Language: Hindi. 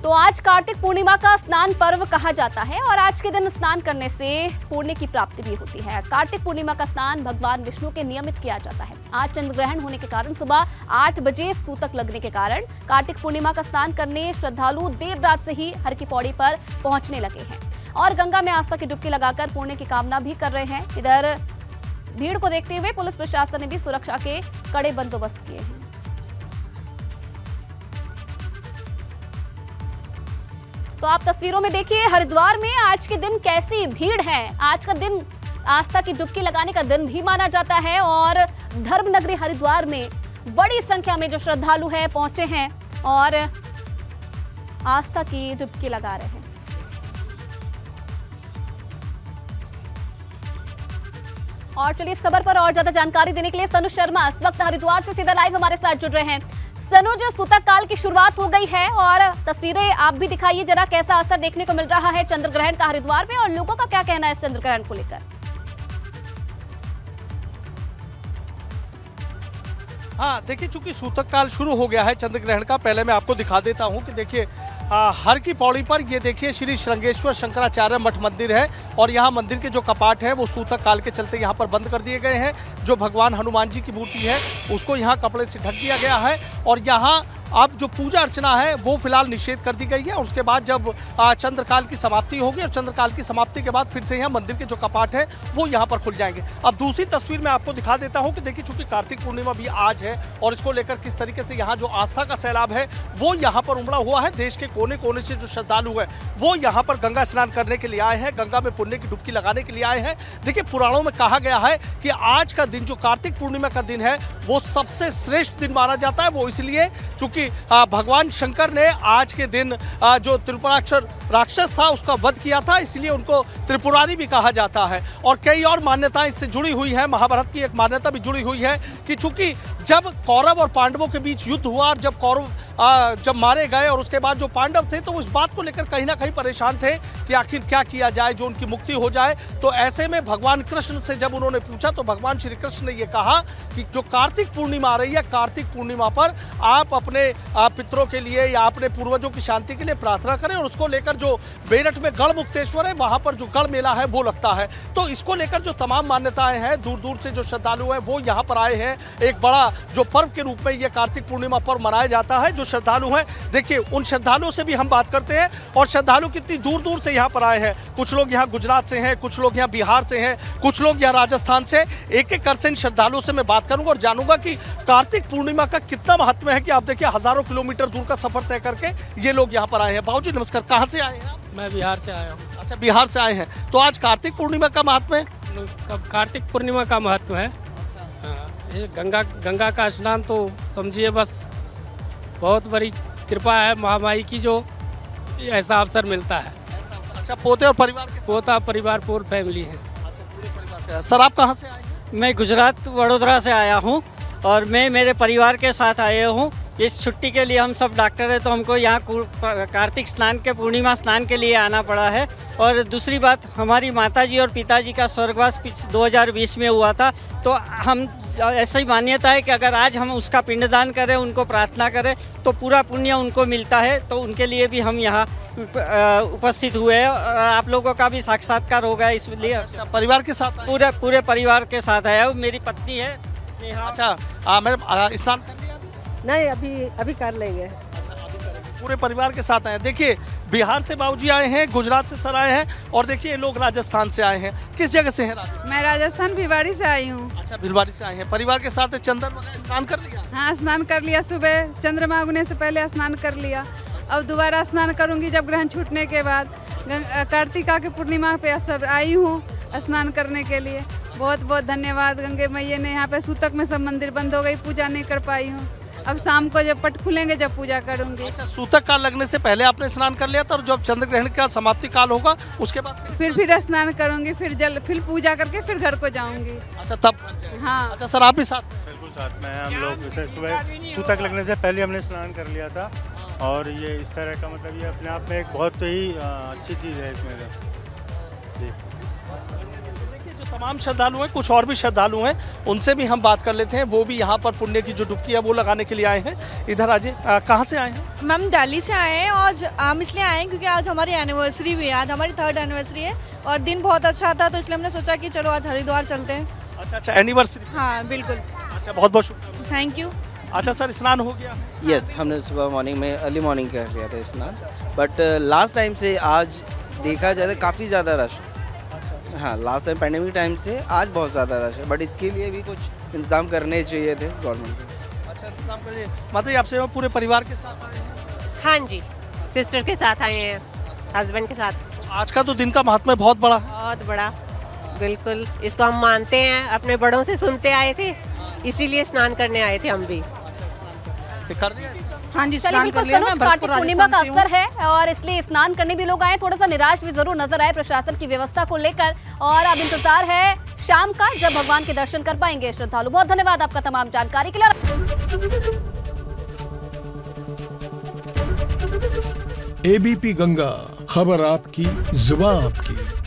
तो आज कार्तिक पूर्णिमा का स्नान पर्व कहा जाता है और आज के दिन स्नान करने से पुण्य की प्राप्ति भी होती है। कार्तिक पूर्णिमा का स्नान भगवान विष्णु के नियमित किया जाता है। आज चंद्र ग्रहण होने के कारण सुबह 8 बजे सूतक लगने के कारण कार्तिक पूर्णिमा का स्नान करने श्रद्धालु देर रात से ही हर की पौड़ी पर पहुंचने लगे हैं और गंगा में आस्था की डुबकी लगाकर पुण्य की कामना भी कर रहे हैं। इधर भीड़ को देखते हुए पुलिस प्रशासन ने भी सुरक्षा के कड़े बंदोबस्त किए हैं। तो आप तस्वीरों में देखिए हरिद्वार में आज के दिन कैसी भीड़ है। आज का दिन आस्था की डुबकी लगाने का दिन भी माना जाता है और धर्म नगरी हरिद्वार में बड़ी संख्या में जो श्रद्धालु हैं पहुंचे हैं और आस्था की डुबकी लगा रहे हैं। और चलिए इस खबर पर और ज्यादा जानकारी देने के लिए सनु शर्मा इस वक्त हरिद्वार से सीधा लाइव हमारे साथ जुड़ रहे हैं। सनुज, सूतक काल की शुरुआत हो गई है और तस्वीरें आप भी दिखाइए जरा, कैसा असर देखने को मिल रहा है चंद्र ग्रहण का हरिद्वार में और लोगों का क्या कहना है इस चंद्र ग्रहण को लेकर? हाँ देखिए, चूंकि सूतक काल शुरू हो गया है चंद्र ग्रहण का, पहले मैं आपको दिखा देता हूँ कि देखिए हर की पौड़ी पर ये देखिए श्री श्रृंगेश्वर शंकराचार्य मठ मंदिर है और यहाँ मंदिर के जो कपाट हैं वो सूतक काल के चलते यहाँ पर बंद कर दिए गए हैं। जो भगवान हनुमान जी की मूर्ति है उसको यहाँ कपड़े से ढक दिया गया है और यहाँ अब जो पूजा अर्चना है वो फिलहाल निषेध कर दी गई है। और उसके बाद जब चंद्रकाल की समाप्ति होगी और चंद्रकाल की समाप्ति के बाद फिर से यहाँ मंदिर के जो कपाट हैं वो यहाँ पर खुल जाएंगे। अब दूसरी तस्वीर मैं आपको दिखा देता हूँ कि देखिए चूंकि कार्तिक पूर्णिमा भी आज है और इसको लेकर किस तरीके से यहाँ जो आस्था का सैलाब है वो यहाँ पर उमड़ा हुआ है। देश के कोने कोने से जो श्रद्धालु है वो यहाँ पर गंगा स्नान करने के लिए आए हैं, गंगा में पुण्य की डुबकी लगाने के लिए आए हैं। देखिए पुराणों में कहा गया है कि आज का दिन जो कार्तिक पूर्णिमा का दिन है वो सबसे श्रेष्ठ दिन माना जाता है। वो इसलिए चूंकि भगवान शंकर ने आज के दिन जो त्रिपुराक्षर राक्षस था उसका वध किया था, इसलिए उनको त्रिपुरारी भी कहा जाता है। और कई और मान्यताएं इससे जुड़ी हुई है। महाभारत की एक मान्यता भी जुड़ी हुई है कि चूंकि जब कौरव और पांडवों के बीच युद्ध हुआ और जब कौरव जब मारे गए और उसके बाद जो पांडव थे तो उस बात को लेकर कहीं ना कहीं परेशान थे कि आखिर क्या किया जाए जो उनकी मुक्ति हो जाए। तो ऐसे में भगवान कृष्ण से जब उन्होंने पूछा तो भगवान श्री कृष्ण ने ये कहा कि जो कार्तिक पूर्णिमा आ रही है, कार्तिक पूर्णिमा पर आप अपने पितरों के लिए या अपने पूर्वजों की शांति के लिए प्रार्थना करें। और उसको लेकर जो बेरठ में गढ़ मुक्तेश्वर है वहां पर जो गढ़ मेला है वो लगता है। तो इसको लेकर जो तमाम मान्यताएं हैं, दूर दूर से जो श्रद्धालु हैं वो यहाँ पर आए हैं। एक बड़ा जो पर्व के रूप में ये कार्तिक पूर्णिमा पर्व मनाया जाता है। जो श्रद्धालु हैं देखिए उन श्रद्धालुओं से भी हम बात करते हैं और श्रद्धालु कितनी दूर दूर से यहाँ पर आए हैं। कुछ लोग यहाँ गुजरात से हैं, कुछ लोग यहाँ बिहार से हैं, कुछ लोग यहाँ राजस्थान से। एक एक कर से इन श्रद्धालुओं से मैं बात करूंगा और जानूंगा कि कार्तिक पूर्णिमा का कितना महत्व है कि आप देखिए हजारों किलोमीटर दूर का सफर तय करके ये लोग यहाँ पर आए हैं। बाबूजी नमस्कार, कहाँ से आए हैं आप? मैं बिहार से आया हूँ। अच्छा, बिहार से आए हैं। तो आज कार्तिक पूर्णिमा का महत्व है? कार्तिक पूर्णिमा का महत्व है। ये गंगा का स्नान तो समझिए बस बहुत बड़ी कृपा है महामाई की जो ऐसा अवसर मिलता है। अच्छा, पोते और परिवार के पोता परिवार पूरी फैमिली है। अच्छा, पूरे परिवार के। सर आप कहाँ से आए हैं? मैं गुजरात वडोदरा से आया हूँ और मैं मेरे परिवार के साथ आया हूँ। इस छुट्टी के लिए हम सब डॉक्टर हैं तो हमको यहाँ कार्तिक स्नान के पूर्णिमा स्नान के लिए आना पड़ा है। और दूसरी बात, हमारी माताजी और पिताजी का स्वर्गवास 2020 में हुआ था तो हम ऐसा ही मान्यता है कि अगर आज हम उसका पिंडदान करें, उनको प्रार्थना करें तो पूरा पुण्य उनको मिलता है। तो उनके लिए भी हम यहाँ उपस्थित हुए हैं और आप लोगों का भी साक्षात्कार होगा इसलिए। अच्छा, परिवार के साथ? पूरे परिवार के साथ आया हूँ। मेरी पत्नी है स्नेहा। अच्छा, मैंने स्नान कर लिया? नहीं, अभी कर लेंगे। पूरे परिवार के साथ आए। देखिए बिहार से बाबूजी आए हैं, गुजरात से सर आए हैं और देखिए ये लोग राजस्थान से आए हैं। किस जगह से हैं? मैं राजस्थान भिवाड़ी से आई हूँ। अच्छा, भिलवाड़ी से आए हैं। परिवार के साथ चंदन वगैरह स्नान कर लिया? हाँ, स्नान कर लिया। सुबह चंद्रमा उगने से पहले स्नान कर लिया। अब दोबारा स्नान करूँगी जब ग्रहण छूटने के बाद। कार्तिका की पूर्णिमा पे सब आई हूँ स्नान करने के लिए। बहुत बहुत धन्यवाद गंगे मैया ने। यहाँ पे सूतक में सब मंदिर बंद हो गई, पूजा नहीं कर पाई हूँ। अब शाम को जब पट खुलेंगे जब पूजा करूंगी। अच्छा, सूतक काल लगने से पहले आपने स्नान कर लिया था और जब चंद्र ग्रहण का समाप्ति काल होगा उसके बाद फिर स्नान करूंगी, फिर पूजा करके फिर घर को जाऊंगी। अच्छा, तब? हाँ। अच्छा सर, आप भी साथ? बिल्कुल साथ में। हम लोग सुबह सूतक लगने से पहले हमने स्नान कर लिया था और ये इस तरह का मतलब ये अपने आप में एक बहुत ही अच्छी चीज़ है इसमें जी। जो तमाम श्रद्धालु हैं, कुछ और भी श्रद्धालु हैं, उनसे भी हम बात कर लेते हैं। वो भी यहाँ पर पुण्य की जो डुबकी है वो लगाने के लिए आए हैं। इधर आजे, कहाँ से आए हैं? मैम दिल्ली से आए हैं और हम इसलिए आए हैं क्योंकि आज हमारी एनिवर्सरी भी है, आज हमारी 3rd एनिवर्सरी है और दिन बहुत अच्छा था, तो इसलिए हमने सोचा कि चलो आज हरिद्वार चलते हैं। अच्छा, एनिवर्सरी। हाँ बिल्कुल। अच्छा, बहुत बहुत शुक्रिया। Thank you. अच्छा सर, स्नान हो गया? यस, हमने सुबह मॉर्निंग में अर्ली मॉर्निंग कर लिया था स्नान, बट लास्ट टाइम से आज देखा जाए तो काफ़ी ज़्यादा रश है। हाँ, लास्ट टाइम पैंडेमिक टाइम से आज बहुत ज़्यादा रश है, बट इसके लिए भी कुछ इंतजाम करने चाहिए थे गवर्नमेंट को। अच्छा, इंतजाम करिए। माता जी, आपसे पूरे परिवार के साथ आए हैं? हाँ जी, सिस्टर के साथ आए हैं, हस्बैंड के साथ। आज का तो दिन का महात्म्य बहुत बड़ा है। बहुत बड़ा, बिल्कुल। इसको हम मानते हैं, अपने बड़ों से सुनते आए थे, इसीलिए स्नान करने आए थे हम भी। कर दिया? हाँ जी, चलिए, बिल्कुल सनोज, कार्तिक पूर्णिमा का अवसर है और इसलिए स्नान करने भी लोग आए। थोड़ा सा निराश भी जरूर नजर आए प्रशासन की व्यवस्था को लेकर, और अब इंतजार है शाम का जब भगवान के दर्शन कर पाएंगे श्रद्धालु। बहुत धन्यवाद आपका तमाम जानकारी के लिए। ABP गंगा, खबर आपकी, जुबान आपकी।